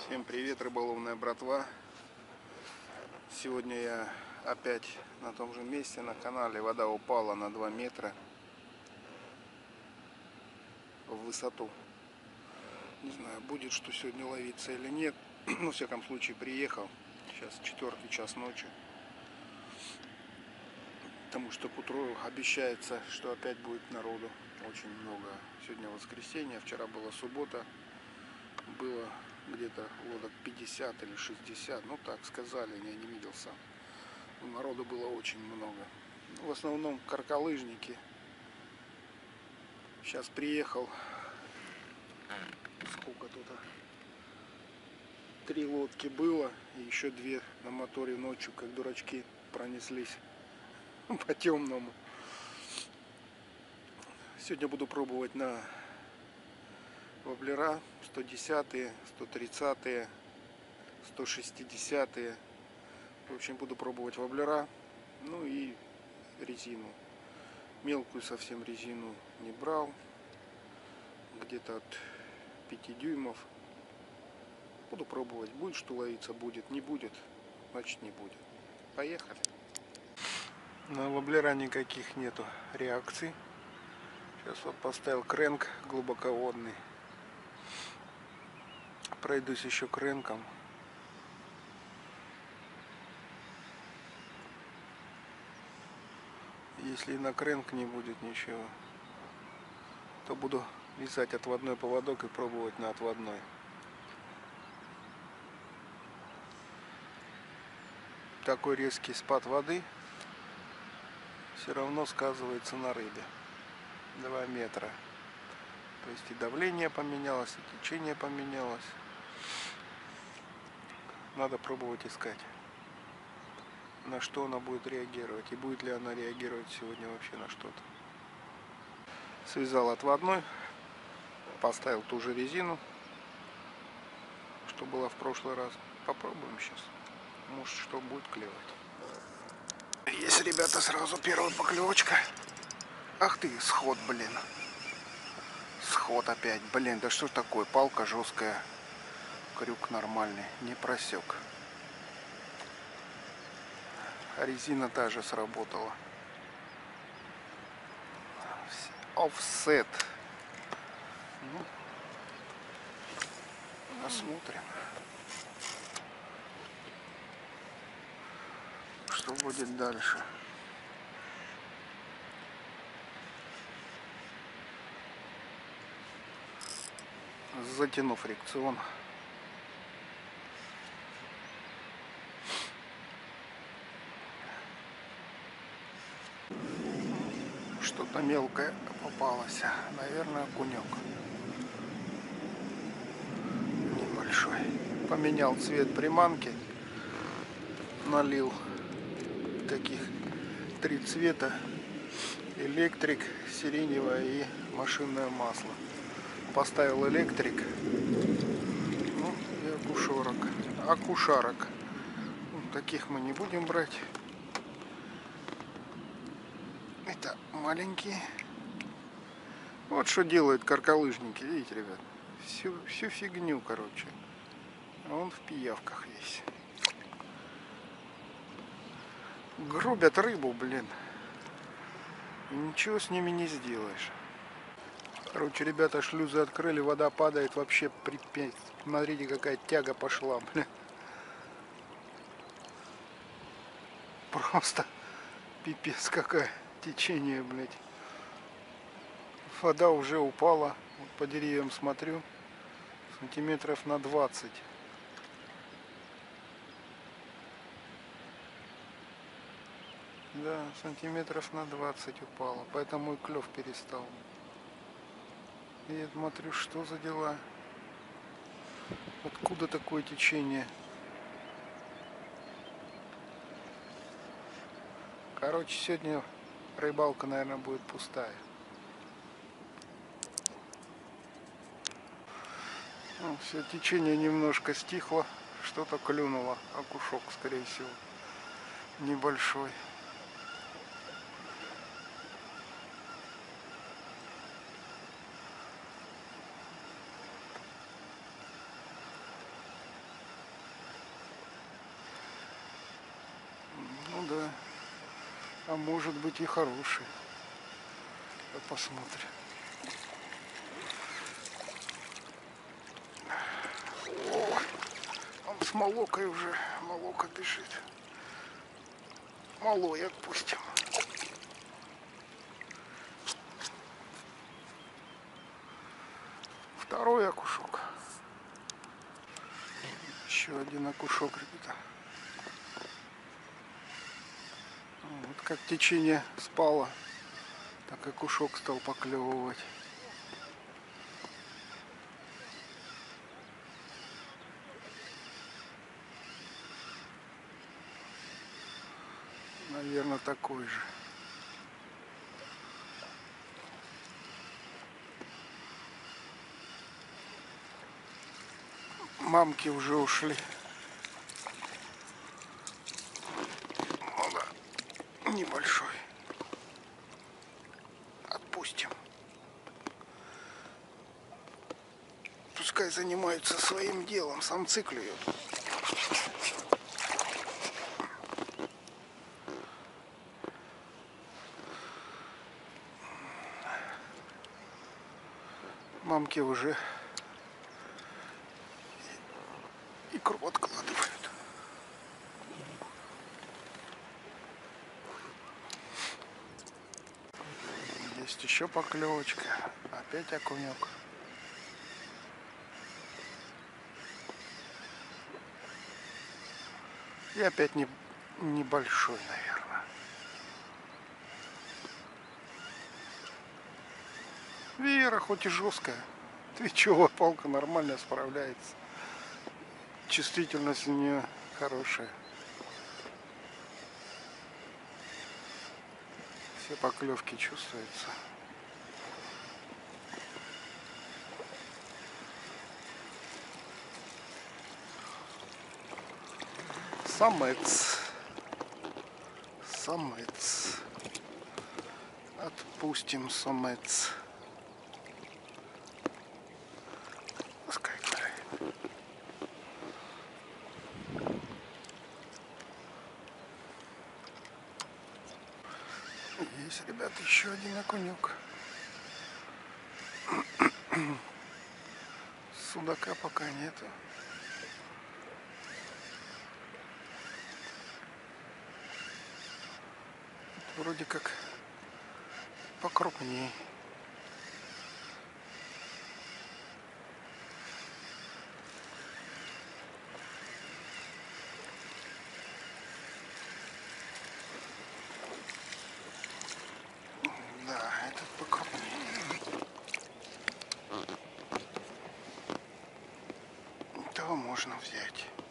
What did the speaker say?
Всем привет, рыболовная братва. Сегодня я опять на том же месте на канале. Вода упала на 2 метра в высоту. Не знаю, будет что сегодня ловиться или нет. Но, во всяком случае, приехал. Сейчас 4-й час ночи. Потому что к утру обещается, что опять будет народу очень много. Сегодня воскресенье, вчера была суббота. Было где-то лодок 50 или 60. Ну так сказали, я не видел сам. Народу было очень много. В основном каркалыжники. Сейчас приехал. Сколько тут? 3 лодки было. И еще 2 на моторе ночью, как дурачки, пронеслись по темному. Сегодня буду пробовать на воблера 110-е, 130-е, 160-е. В общем, буду пробовать воблера. Ну и резину. Мелкую совсем резину не брал. Где-то от 5 дюймов. Буду пробовать. Будет что ловиться, будет. Не будет, значит не будет. Поехали. На воблера никаких нету реакций. Сейчас вот поставил крэнк глубоководный. Пройдусь еще крэнком. Если на крэнк не будет ничего, то буду вязать отводной поводок и пробовать на отводной. Такой резкий спад воды все равно сказывается на рыбе. 2 метра. То есть и давление поменялось, и течение поменялось. Надо пробовать искать, на что она будет реагировать. И будет ли она реагировать сегодня вообще на что-то. Связал отводной. Поставил ту же резину, что была в прошлый раз. Попробуем сейчас. Может, что будет клевать. Есть, ребята, сразу первая поклевочка. Ах ты, сход, блин. Сход опять. Блин, да что такое? Палка жесткая. Крюк нормальный. Не просек. А резина та же сработала. Офсет. Ну, посмотрим, что будет дальше. Затяну фрикцион. Что-то мелкое попалось. Наверное, окунек. Небольшой. Поменял цвет приманки. Налил таких 3 цвета. Электрик, сиреневое и машинное масло. Поставил электрик. Ну и окушарок. Окушарок. Таких мы не будем брать. Это маленькие. Вот что делают каркалыжники. Видите, ребят? Всю фигню, короче. А он в пиявках весь. Грубят рыбу, блин. И ничего с ними не сделаешь. Короче, ребята, шлюзы открыли, вода падает, вообще припять. Смотрите, какая тяга пошла, блин. Просто пипец какая. Течение, блядь. Вода уже упала. Вот по деревьям смотрю. Сантиметров на 20. Да, сантиметров на 20 упала. Поэтому и клев перестал. И я смотрю, что за дела. Откуда такое течение? Короче, сегодня рыбалка, наверное, будет пустая. Ну, все, течение немножко стихло. Что-то клюнуло. Окушок, скорее всего. Небольшой. А может быть и хороший. Посмотрим. О, он с молокой уже. Молока бежит. Малой отпустим. Второй окушок. Еще один окушок, ребята. Вот как течение спало, так и окушок стал поклевывать. Наверное, такой же. Мамки уже ушли. Ну да, небольшой. Отпустим. Пускай занимаются своим делом, самцы клюют. Мамки уже икру откладывают. Есть еще поклевочка. Опять окунек. И опять небольшой, наверное. Вера хоть и жесткая. Твичевая палка нормально справляется. Чувствительность у нее хорошая. Все поклевки чувствуются. Самец. Самец. Отпустим самец. Пускай гуляет. Есть, ребята, еще один окунек. Судака пока нету. Вроде как покрупнее. Да, этот покрупнее. Этого можно взять.